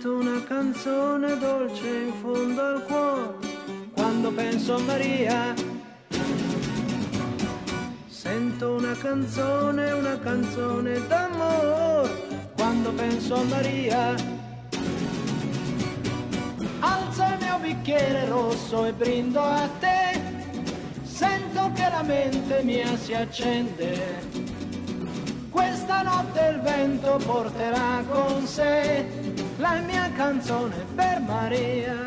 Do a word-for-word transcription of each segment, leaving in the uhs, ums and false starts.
Sento una canzone dolce in fondo al cuore quando penso a Maria. Sento una canzone, una canzone d'amore quando penso a Maria. Alzo il mio bicchiere rosso e brindo a te. Sento che la mente mia si accende. Questa notte il vento porterà con sé la mia canzone per Maria.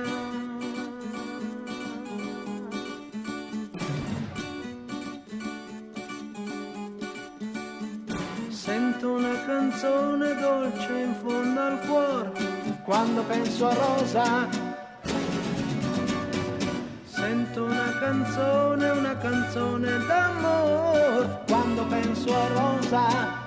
Sento una canzone dolce in fondo al cuore quando penso a Rosa. Sento una canzone, una canzone d'amore quando penso a Rosa.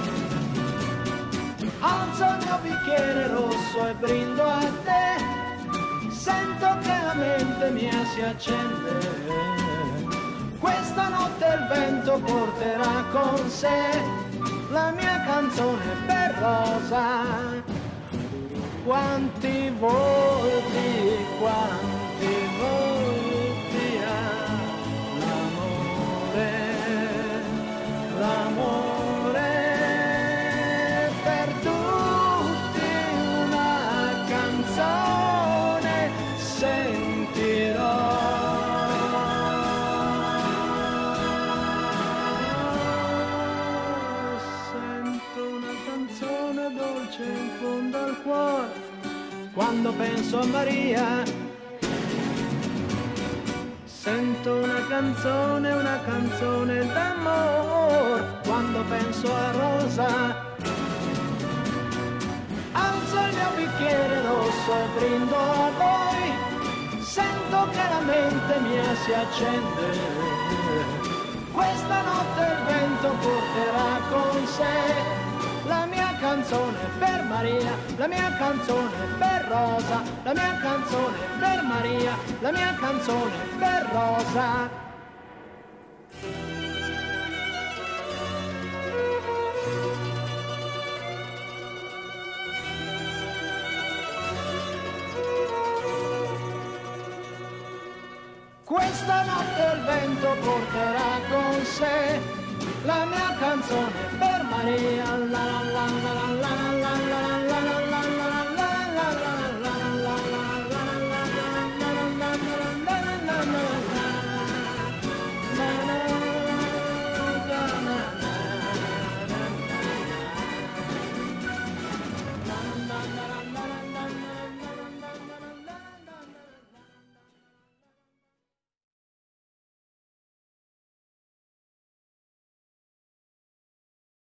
Alzo il mio bicchiere rosso e brindo a te. Sento che la mente mia si accende. Questa notte il vento porterà con sé la mia canzone per Rosa. Quanti volti, quanti volti ha l'amore, l'amore per tutti una canzone sentirò. Sento una canzone dolce in fondo al cuore quando penso a Maria. Sento una canzone, una canzone d'amore quando penso a Rosa. Alzo il mio bicchiere rosso e brindo a voi. Sento che la mente mia si accende. Questa notte il vento porterà con sé la mia canzone per Maria, la mia canzone per Rosa, la mia canzone per Maria, la mia canzone per Rosa. Questa notte il vento porterà con sé la mia canzone per Maria, la la la la la la.